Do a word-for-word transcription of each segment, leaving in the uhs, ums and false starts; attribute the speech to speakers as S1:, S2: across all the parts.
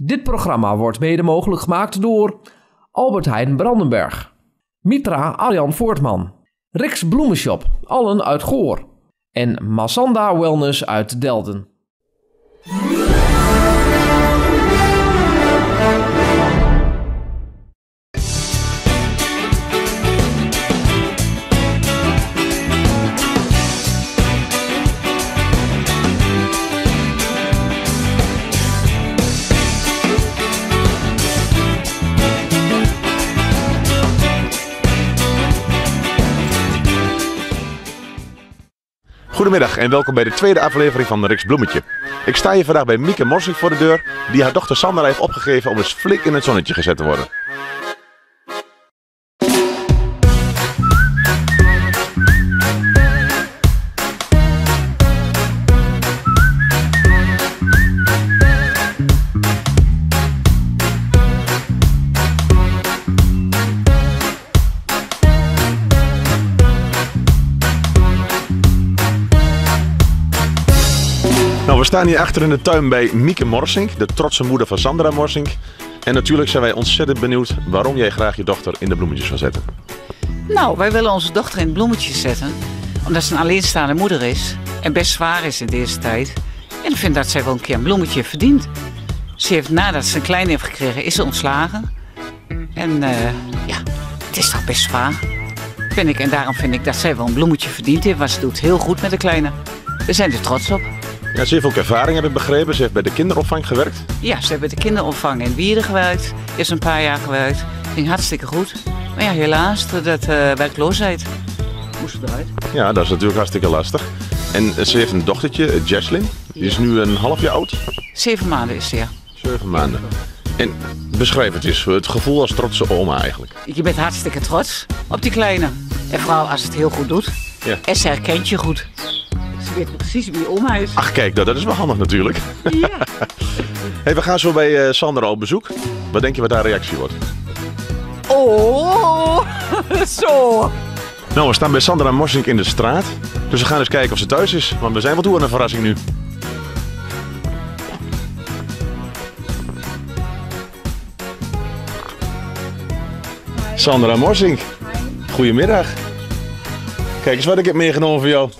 S1: Dit programma wordt mede mogelijk gemaakt door Albert Heijn Brandenburg, Mitra Arjan Voortman, Riks Bloemenshop, allen uit Goor en Masanda Wellness uit Delden.
S2: Goedemiddag en welkom bij de tweede aflevering van Riks Bloemetje. Ik sta hier vandaag bij Mieke Morsink voor de deur, die haar dochter Sandra heeft opgegeven om eens flink in het zonnetje gezet te worden. Nou, we staan hier achter in de tuin bij Mieke Morsink, de trotse moeder van Sandra Morsink. En natuurlijk zijn wij ontzettend benieuwd waarom jij graag je dochter in de bloemetjes wil zetten.
S3: Nou, wij willen onze dochter in het bloemetjes zetten, omdat ze een alleenstaande moeder is en best zwaar is in deze tijd. En ik vind dat zij wel een keer een bloemetje verdient. Ze heeft, nadat ze een kleine heeft gekregen, is ze ontslagen. En uh, ja, het is toch best zwaar, vind ik. En daarom vind ik dat zij wel een bloemetje verdient heeft, want ze doet heel goed met de kleine. We zijn er trots op.
S2: Ja, ze heeft ook ervaring, heb ik begrepen. Ze heeft bij de kinderopvang gewerkt.
S3: Ja, ze heeft bij de kinderopvang in Wierden gewerkt. Is een paar jaar gewerkt. Ging hartstikke goed. Maar ja, helaas, dat uh, werkloosheid. Moest eruit.
S2: Ja, dat is natuurlijk hartstikke lastig. En ze heeft een dochtertje, Jesslyn. Die is nu een half jaar oud.
S3: Zeven maanden is ze, ja.
S2: Zeven maanden. En beschrijf het eens, het gevoel als trotse oma eigenlijk.
S3: Je bent hartstikke trots op die kleine. En vooral als het heel goed doet.
S2: Ja.
S3: En ze herkent je goed. Ze weet precies wie oma is.
S2: Ach kijk, dat, dat is wel handig natuurlijk.
S3: Ja.
S2: Hey, we gaan zo bij uh, Sandra op bezoek. Wat denk je wat haar reactie wordt?
S3: Oh, zo.
S2: Nou, we staan bij Sandra Morsink in de straat. Dus we gaan eens kijken of ze thuis is. Want we zijn wel toe aan een verrassing nu. Sandra Morsink. Goedemiddag. Kijk eens wat ik heb meegenomen voor jou.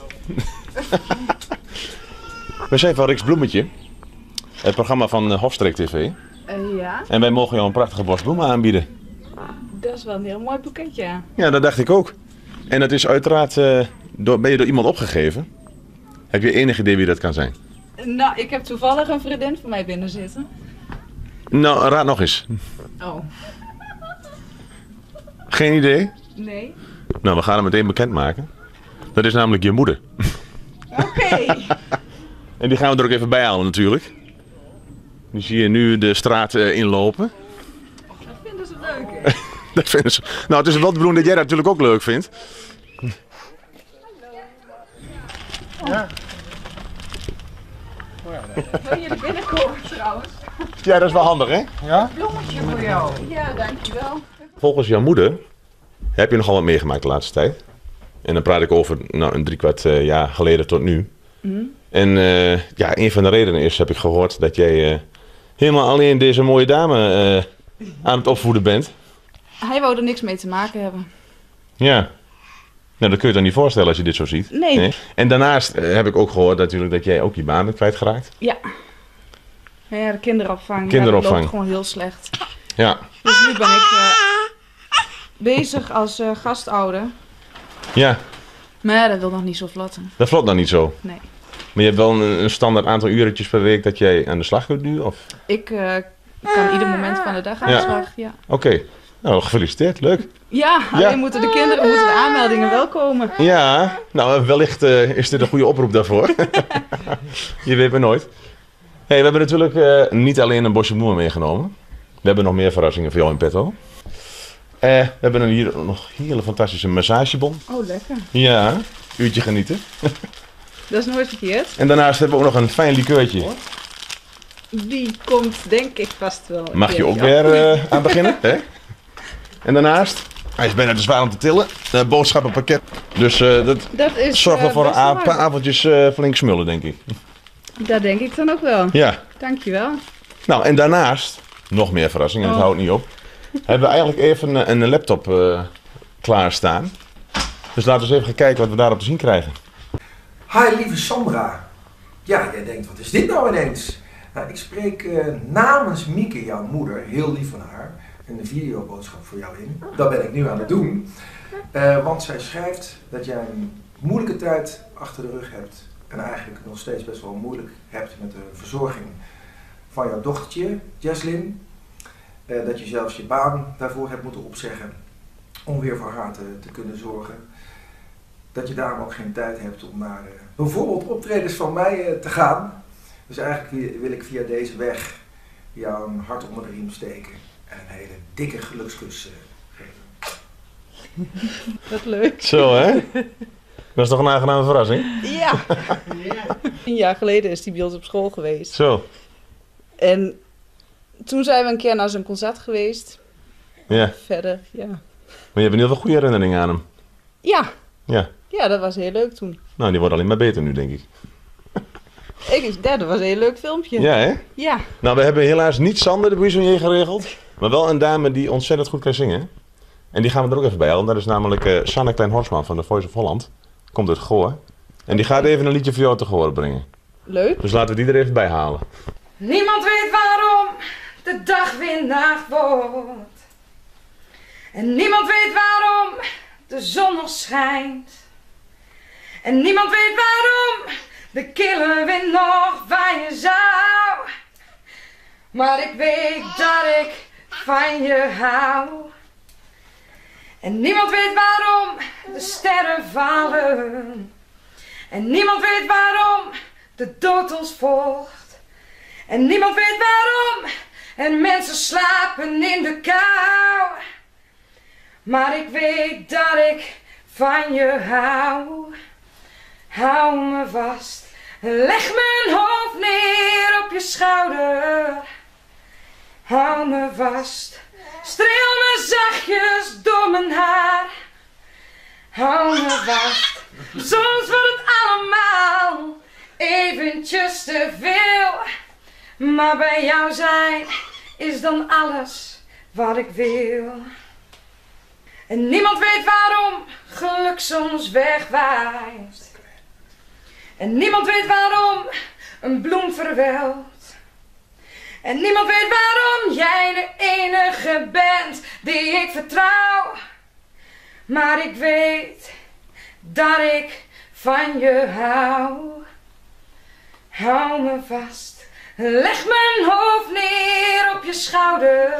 S2: We zijn van Riks Bloemetje. Het programma van Hofstreek T V.
S4: Uh, ja,
S2: En wij mogen jou een prachtige bos bloemen aanbieden.
S4: dat is wel een heel mooi boeketje. Ja.
S2: Ja, dat dacht ik ook. En dat is uiteraard, uh, door, ben je door iemand opgegeven? Heb je enig idee wie dat kan zijn?
S4: Nou, ik heb toevallig een vriendin van mij binnen zitten.
S2: Nou, raad nog eens.
S4: Oh.
S2: Geen idee?
S4: Nee.
S2: Nou, we gaan hem meteen bekendmaken. Dat is namelijk je moeder.
S4: Oké. Okay.
S2: En die gaan we er ook even bij halen natuurlijk. Die zie je nu de straat uh, inlopen.
S4: Oh, dat vinden ze leuk, hè?
S2: Dat vinden ze. Nou, het is wel de bedoeling dat jij dat natuurlijk ook leuk vindt.
S4: Hallo.
S2: Ja.
S4: Wil je er binnenkomen trouwens?
S2: Ja, dat is wel handig, hè? Ja?
S4: Bloemetje voor jou. Ja, dankjewel.
S2: Volgens jouw moeder heb je nogal wat meegemaakt de laatste tijd. En dan praat ik over nou, een driekwart uh, jaar geleden tot nu. Mm. En uh, ja, een van de redenen is, heb ik gehoord, dat jij uh, helemaal alleen deze mooie dame uh, aan het opvoeden bent.
S4: Hij wou er niks mee te maken hebben.
S2: Ja. Nou, dat kun je dan niet voorstellen als je dit zo ziet.
S4: Nee. nee.
S2: En daarnaast uh, heb ik ook gehoord natuurlijk dat jij ook je baan bent kwijtgeraakt.
S4: Ja. Ja, de kinderopvang.
S2: Kinderopvang.
S4: Ja, dat loopt gewoon heel slecht.
S2: Ja.
S4: Dus nu ben ik uh, bezig als uh, gastouder.
S2: Ja.
S4: Maar ja, dat wil nog niet zo vlotten.
S2: Dat vlot dan niet zo?
S4: Nee.
S2: Maar je hebt wel een, een standaard aantal uurtjes per week dat jij aan de slag kunt nu? Of?
S4: Ik uh, kan ieder moment van de dag aan de
S2: Ja.
S4: slag, ja.
S2: Oké. Okay. Nou, gefeliciteerd. Leuk.
S4: Ja, alleen
S2: Ja.
S4: moeten de kinderen, moeten de aanmeldingen wel komen.
S2: Ja, nou wellicht uh, is dit een goede oproep daarvoor. Je weet maar nooit. Hey, we hebben natuurlijk uh, niet alleen een bosje bloemen meegenomen. We hebben nog meer verrassingen voor jou in petto. Uh, we hebben hier nog een hele fantastische massagebon.
S4: Oh, lekker.
S2: Ja, uurtje genieten.
S4: Dat is nooit verkeerd.
S2: En daarnaast hebben we ook nog een fijn likeurtje.
S4: Die komt denk ik vast wel.
S2: Mag je ook weer uh, aan beginnen, hè? En daarnaast, hij is bijna te zwaar om te tillen, een boodschappenpakket. Dus uh, dat,
S4: dat is,
S2: zorgt er
S4: uh,
S2: voor een
S4: best
S2: paar avondjes uh, flink smullen, denk ik.
S4: Dat denk ik dan ook wel.
S2: Ja.
S4: Dankjewel.
S2: Nou, en daarnaast, nog meer verrassingen, het
S4: Oh.
S2: houdt niet op. Hebben we eigenlijk even een, een laptop uh, klaarstaan. Dus laten we eens even gaan kijken wat we daarop te zien krijgen.
S5: Hi lieve Sandra. Ja, jij denkt, wat is dit nou ineens? Nou, ik spreek uh, namens Mieke, jouw moeder, heel lief van haar, een videoboodschap voor jou in. Dat ben ik nu aan het doen. Uh, want zij schrijft dat jij een moeilijke tijd achter de rug hebt. En eigenlijk nog steeds best wel moeilijk hebt met de verzorging van jouw dochtertje, Jesslyn. Uh, dat je zelfs je baan daarvoor hebt moeten opzeggen om weer voor haar te, te kunnen zorgen. Dat je daarom ook geen tijd hebt om naar uh, bijvoorbeeld optredens van mij uh, te gaan. Dus eigenlijk wil ik via deze weg jou een hart onder de riem steken en een hele dikke gelukskus uh, geven.
S4: Wat leuk.
S2: Zo, hè? Dat is toch een aangename verrassing?
S4: Ja. Een jaar geleden is hij bij ons op school geweest.
S2: Zo.
S4: En toen zijn we een keer naar zijn concert geweest.
S2: Ja.
S4: Verder, ja.
S2: Maar je hebt in ieder geval goede herinneringen aan hem.
S4: Ja.
S2: Ja.
S4: Ja, dat was heel leuk toen.
S2: Nou, die wordt alleen maar beter nu, denk ik.
S4: Ik, ja, dat was een heel leuk filmpje.
S2: Ja, hè?
S4: Ja.
S2: Nou, we hebben helaas niet Sander, de buissonnier, geregeld. Maar wel een dame die ontzettend goed kan zingen. En die gaan we er ook even bij halen. Dat is namelijk uh, Sanne Klein-Horsman van de Voice of Holland. Komt uit Goor. En die gaat even een liedje voor jou te horen brengen.
S4: Leuk.
S2: Dus laten we die er even bij halen.
S6: Niemand weet waarom de dag weer nacht wordt. En niemand weet waarom de zon nog schijnt. En niemand weet waarom de kille wind nog waaien zou. Maar ik weet dat ik van je hou. En niemand weet waarom de sterren vallen. En niemand weet waarom de dood ons volgt. En niemand weet waarom en mensen slapen in de kou. Maar ik weet dat ik van je hou. Hou me vast, leg mijn hoofd neer op je schouder. Hou me vast, streel me zachtjes door mijn haar. Hou me vast, soms wordt het allemaal eventjes te veel. Maar bij jou zijn is dan alles wat ik wil. En niemand weet waarom geluk soms wegwaait. En niemand weet waarom een bloem verwelkt. En niemand weet waarom jij de enige bent die ik vertrouw. Maar ik weet dat ik van je hou. Hou me vast, leg mijn hoofd neer op je schouder.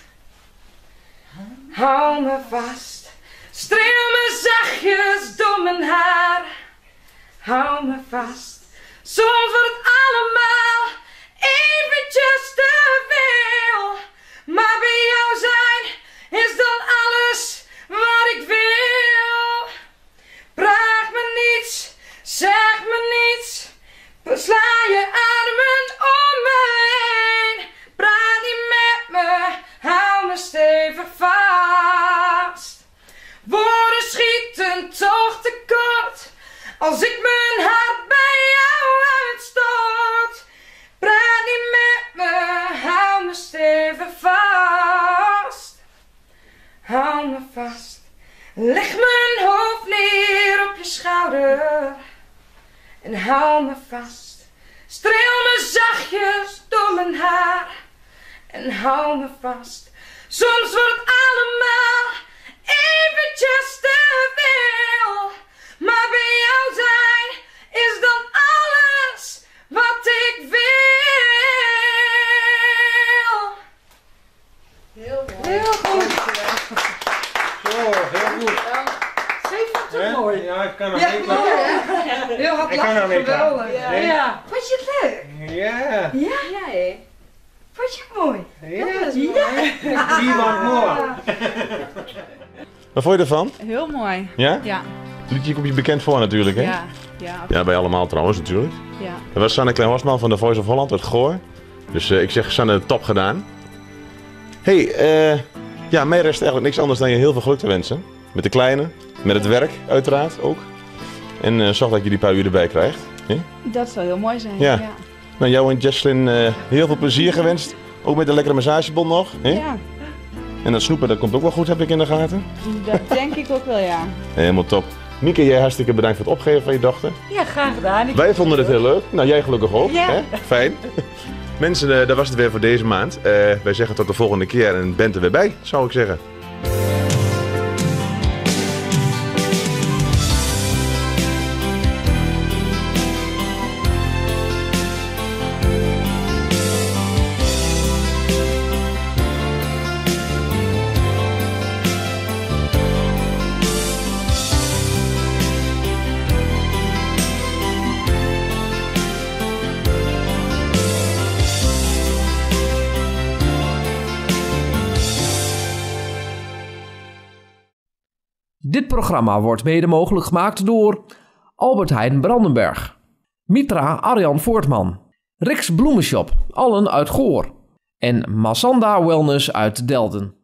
S6: Hou me vast, streel me zachtjes door mijn haar. Hou me vast, soms wordt het allemaal eventjes te veel. Maar bij jou zijn is dan alles wat ik wil. Vraag me niets, zeg me niets, sla je armen om me heen. Praat niet met me, hou me stevig vast. Woorden schieten toch tekort als ik mijn hart bij jou uitstoot. Praat niet met me, hou me stevig vast. Hou me vast, leg mijn hoofd neer op je schouder. En hou me vast, streel me zachtjes door mijn haar. En hou me vast, soms wordt het allemaal eventjes te veel. Maar bij jou zijn is dan alles wat ik wil.
S4: Heel goed.
S6: Heel goed.
S7: Zo, heel goed.
S6: Ze vond het
S7: Hè?
S6: mooi.
S7: Ja, ik kan nog
S6: Ja,
S7: niet
S6: mooi
S7: klaar.
S6: hè? Heel hard
S7: Ik kan
S6: lachen,
S7: nog niet klaar.
S6: geweldig.
S4: Ja.
S7: Nee.
S6: Ja. Vond je het leuk?
S7: Ja,
S6: Ja?
S4: Ja, hè?
S6: Vond je het mooi?
S7: ja.
S4: dat is mooi.
S7: Wie wordt mooi?
S2: Wat vond je ervan?
S4: Heel mooi.
S2: Ja?
S4: Ja.
S2: Het liedje komt je bekend voor natuurlijk, hè?
S4: Ja. Ja.
S2: Ja, bij allemaal trouwens natuurlijk.
S4: Ja.
S2: Dat was Sanne Klein-Horsman van de Voice of Holland uit Goor. Dus uh, ik zeg Sanne, top gedaan. Hey, uh, ja, mij rest eigenlijk niks anders dan je heel veel geluk te wensen. Met de kleine, met het werk uiteraard ook. En uh, zorg dat je die paar uur erbij krijgt. Ja?
S4: Dat zou heel mooi zijn.
S2: Ja.
S4: Ja.
S2: Nou, jou en Jesslyn uh, heel veel plezier gewenst. Ook met de lekkere massagebon nog. Hè?
S8: Ja,
S2: En dat snoepen, dat komt ook wel goed, heb ik in de gaten.
S8: dat denk ik ook wel, ja.
S2: Helemaal top. Mieke, jij hartstikke bedankt voor het opgeven van je dochter.
S3: Ja, graag gedaan. Ik
S2: Wij vonden het heel leuk. Nou, jij gelukkig ook.
S3: Ja.
S2: Hè? Fijn. Mensen, uh, dat was het weer voor deze maand. Uh, wij zeggen tot de volgende keer en bent er weer bij, zou ik zeggen.
S1: Dit programma wordt mede mogelijk gemaakt door Albert Heijn Brandenburg, Mitra Arjan Voortman, Riks Bloemenshop, allen uit Goor en Masanda Wellness uit Delden.